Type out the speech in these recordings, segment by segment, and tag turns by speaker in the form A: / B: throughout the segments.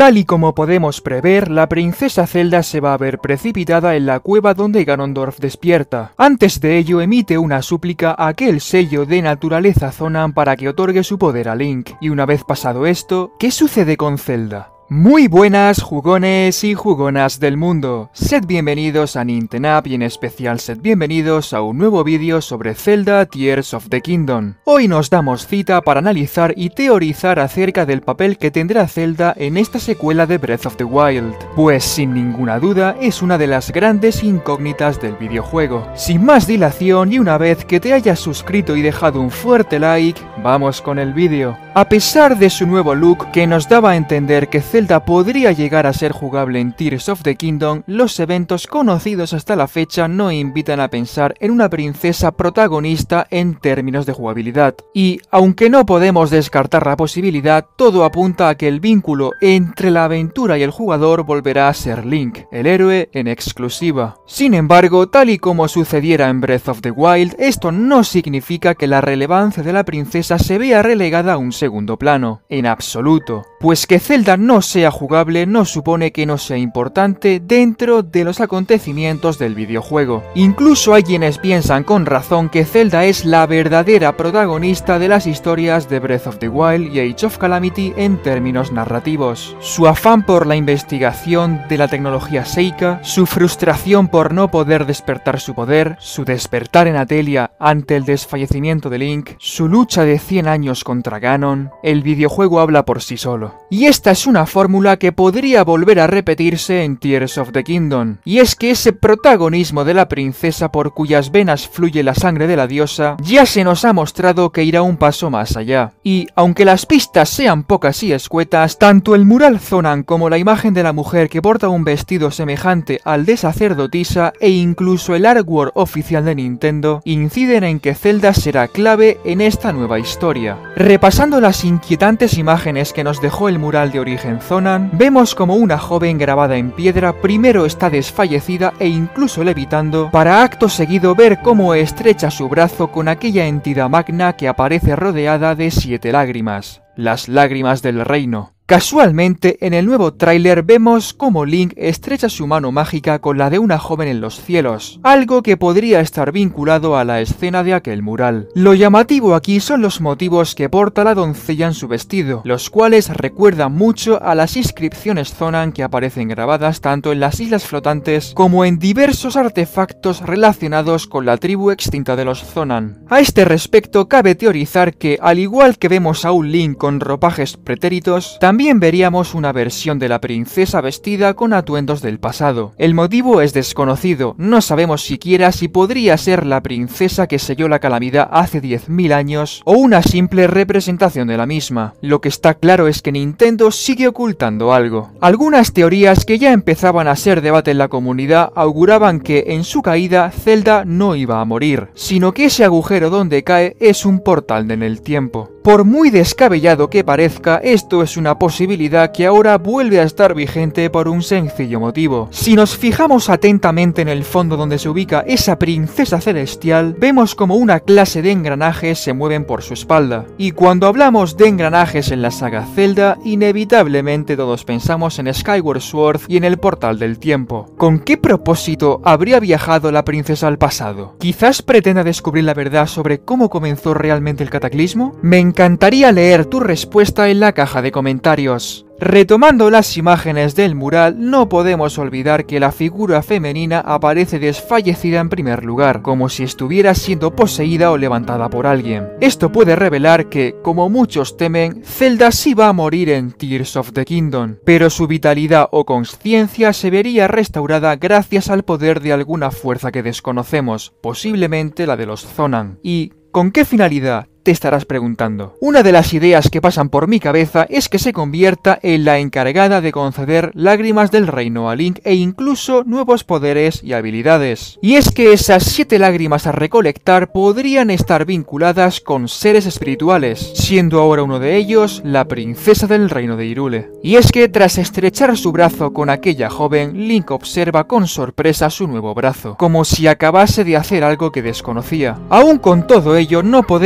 A: Tal y como podemos prever, la princesa Zelda se va a ver precipitada en la cueva donde Ganondorf despierta. Antes de ello emite una súplica a aquel sello de naturaleza Zonan para que otorgue su poder a Link. Y una vez pasado esto, ¿qué sucede con Zelda? Muy buenas jugones y jugonas del mundo, sed bienvenidos a Nintenap y en especial sed bienvenidos a un nuevo vídeo sobre Zelda Tears of the Kingdom. Hoy nos damos cita para analizar y teorizar acerca del papel que tendrá Zelda en esta secuela de Breath of the Wild, pues sin ninguna duda es una de las grandes incógnitas del videojuego. Sin más dilación y una vez que te hayas suscrito y dejado un fuerte like, vamos con el vídeo. A pesar de su nuevo look que nos daba a entender que Zelda podría llegar a ser jugable en Tears of the Kingdom, los eventos conocidos hasta la fecha no invitan a pensar en una princesa protagonista en términos de jugabilidad. Y, aunque no podemos descartar la posibilidad, todo apunta a que el vínculo entre la aventura y el jugador volverá a ser Link, el héroe en exclusiva. Sin embargo, tal y como sucediera en Breath of the Wild, esto no significa que la relevancia de la princesa se vea relegada a un segundo plano, en absoluto, pues que Zelda no sea jugable no supone que no sea importante dentro de los acontecimientos del videojuego. Incluso hay quienes piensan con razón que Zelda es la verdadera protagonista de las historias de Breath of the Wild y Age of Calamity en términos narrativos. Su afán por la investigación de la tecnología Sheikah, su frustración por no poder despertar su poder, su despertar en Atelia ante el desfallecimiento de Link, su lucha de 100 años contra Ganon, el videojuego habla por sí solo. Y esta es una fórmula que podría volver a repetirse en Tears of the Kingdom, y es que ese protagonismo de la princesa por cuyas venas fluye la sangre de la diosa ya se nos ha mostrado que irá un paso más allá. Y aunque las pistas sean pocas y escuetas, tanto el mural Zonan como la imagen de la mujer que porta un vestido semejante al de sacerdotisa e incluso el artwork oficial de Nintendo inciden en que Zelda será clave en esta nueva historia. Repasando las inquietantes imágenes que nos dejó el mural de origen Zonan, vemos como una joven grabada en piedra primero está desfallecida e incluso levitando, para acto seguido ver cómo estrecha su brazo con aquella entidad magna que aparece rodeada de 7 lágrimas, las lágrimas del reino. Casualmente, en el nuevo tráiler vemos cómo Link estrecha su mano mágica con la de una joven en los cielos, algo que podría estar vinculado a la escena de aquel mural. Lo llamativo aquí son los motivos que porta la doncella en su vestido, los cuales recuerdan mucho a las inscripciones Zonan que aparecen grabadas tanto en las islas flotantes como en diversos artefactos relacionados con la tribu extinta de los Zonan. A este respecto cabe teorizar que, al igual que vemos a un Link con ropajes pretéritos, también veríamos una versión de la princesa vestida con atuendos del pasado. El motivo es desconocido, no sabemos siquiera si podría ser la princesa que selló la calamidad hace 10.000 años o una simple representación de la misma. Lo que está claro es que Nintendo sigue ocultando algo. Algunas teorías que ya empezaban a ser debate en la comunidad auguraban que en su caída Zelda no iba a morir, sino que ese agujero donde cae es un portal en el tiempo. Por muy descabellado que parezca, esto es una posibilidad que ahora vuelve a estar vigente por un sencillo motivo. Si nos fijamos atentamente en el fondo donde se ubica esa princesa celestial, vemos como una clase de engranajes se mueven por su espalda. Y cuando hablamos de engranajes en la saga Zelda, inevitablemente todos pensamos en Skyward Sword y en el portal del tiempo. ¿Con qué propósito habría viajado la princesa al pasado? ¿Quizás pretenda descubrir la verdad sobre cómo comenzó realmente el cataclismo? Me encantaría leer tu respuesta en la caja de comentarios. Retomando las imágenes del mural, no podemos olvidar que la figura femenina aparece desfallecida en primer lugar, como si estuviera siendo poseída o levantada por alguien. Esto puede revelar que, como muchos temen, Zelda sí va a morir en Tears of the Kingdom, pero su vitalidad o consciencia se vería restaurada gracias al poder de alguna fuerza que desconocemos, posiblemente la de los Zonan. ¿Y con qué finalidad? Te estarás preguntando. Una de las ideas que pasan por mi cabeza es que se convierta en la encargada de conceder lágrimas del reino a Link e incluso nuevos poderes y habilidades. Y es que esas 7 lágrimas a recolectar podrían estar vinculadas con seres espirituales, siendo ahora uno de ellos la princesa del reino de Hyrule. Y es que tras estrechar su brazo con aquella joven, Link observa con sorpresa su nuevo brazo, como si acabase de hacer algo que desconocía. Aún con todo ello, no podemos olvidar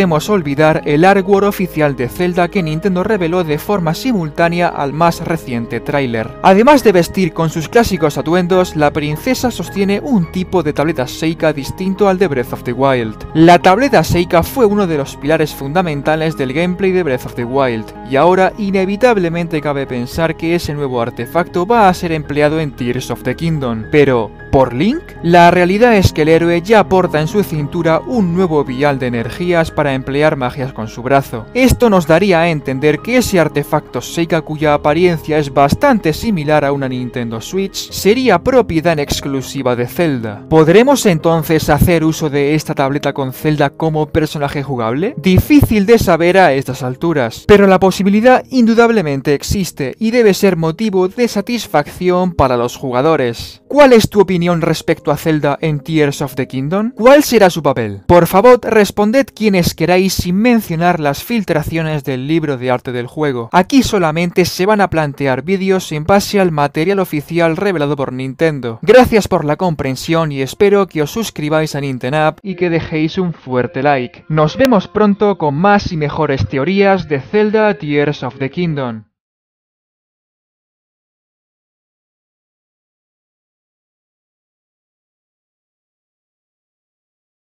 A: olvidar el artwork oficial de Zelda que Nintendo reveló de forma simultánea al más reciente tráiler. Además de vestir con sus clásicos atuendos, la princesa sostiene un tipo de tableta Sheikah distinto al de Breath of the Wild. La tableta Sheikah fue uno de los pilares fundamentales del gameplay de Breath of the Wild, y ahora inevitablemente cabe pensar que ese nuevo artefacto va a ser empleado en Tears of the Kingdom. Pero, ¿por Link? La realidad es que el héroe ya porta en su cintura un nuevo vial de energías para emplear magias con su brazo. Esto nos daría a entender que ese artefacto Sheikah, cuya apariencia es bastante similar a una Nintendo Switch, sería propiedad en exclusiva de Zelda. ¿Podremos entonces hacer uso de esta tableta con Zelda como personaje jugable? Difícil de saber a estas alturas, pero la posibilidad indudablemente existe y debe ser motivo de satisfacción para los jugadores. ¿Cuál es tu opinión respecto a Zelda en Tears of the Kingdom? ¿Cuál será su papel? Por favor, responded quienes queráis sin mencionar las filtraciones del libro de arte del juego. Aquí solamente se van a plantear vídeos en base al material oficial revelado por Nintendo. Gracias por la comprensión y espero que os suscribáis a Nintenapp y que dejéis un fuerte like. Nos vemos pronto con más y mejores teorías de Zelda Tears of the Kingdom.